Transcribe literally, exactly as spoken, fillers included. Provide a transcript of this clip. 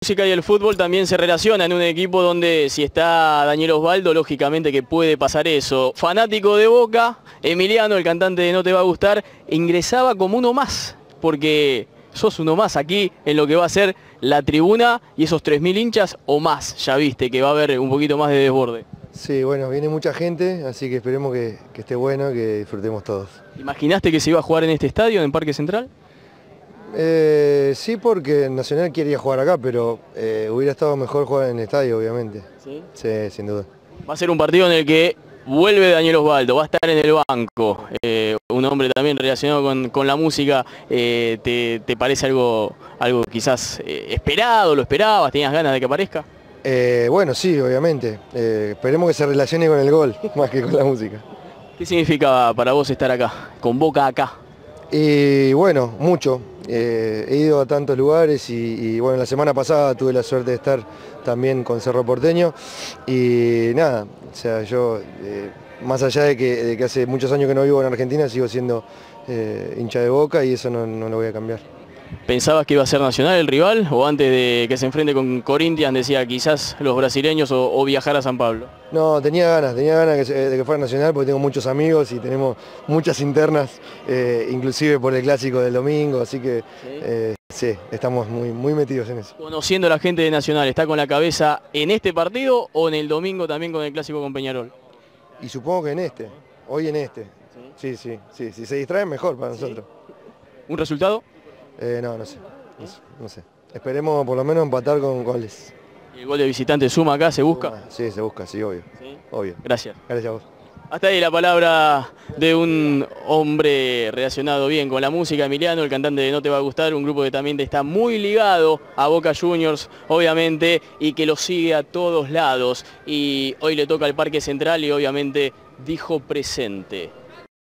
música y el fútbol también se relacionan en un equipo donde si está Daniel Osvaldo, lógicamente que puede pasar eso. Fanático de Boca, Emiliano, el cantante de No Te Va a Gustar, ingresaba como uno más, porque sos uno más aquí en lo que va a ser la tribuna y esos tres mil hinchas o más, ya viste que va a haber un poquito más de desborde. Sí, bueno, viene mucha gente, así que esperemos que, que esté bueno, que disfrutemos todos. ¿Imaginaste que se iba a jugar en este estadio, en Parque Central? Eh, sí, porque Nacional quería jugar acá, pero eh, hubiera estado mejor jugar en el estadio, obviamente. ¿Sí? Sí, sin duda. Va a ser un partido en el que vuelve Daniel Osvaldo, va a estar en el banco, eh, un hombre también relacionado con, con la música. Eh, ¿te, te parece algo, algo quizás eh, esperado, lo esperabas, tenías ganas de que aparezca? Eh, bueno, sí, obviamente. Eh, esperemos que se relacione con el gol, más que con la música. ¿Qué significa para vos estar acá, con Boca acá? Y bueno, mucho. Eh, he ido a tantos lugares y, y bueno, la semana pasada tuve la suerte de estar también con Cerro Porteño y nada, o sea, yo eh, más allá de que, de que hace muchos años que no vivo en Argentina, sigo siendo eh, hincha de Boca y eso no, no lo voy a cambiar. ¿Pensabas que iba a ser Nacional el rival o antes de que se enfrente con Corinthians decía quizás los brasileños o, o viajar a San Pablo? No, tenía ganas, tenía ganas que, de que fuera Nacional porque tengo muchos amigos y tenemos muchas internas, eh, inclusive por el clásico del domingo, así que sí, eh, sí estamos muy, muy metidos en eso. Conociendo a la gente de Nacional, ¿está con la cabeza en este partido o en el domingo también con el clásico con Peñarol? Y supongo que en este, hoy en este. Sí, sí, sí, sí. Si se distraen mejor para nosotros. ¿Un resultado? Eh, no, no sé, no sé, no sé. Esperemos por lo menos empatar con goles. ¿El gol de visitante suma acá, se busca? Suma, sí, se busca, sí, obvio. ¿Sí? Obvio. Gracias. Gracias a vos. Hasta ahí la palabra de un hombre relacionado bien con la música, Emiliano, el cantante de No Te Va a Gustar, un grupo que también está muy ligado a Boca Juniors, obviamente, y que lo sigue a todos lados. Y hoy le toca al Parque Central y obviamente dijo presente.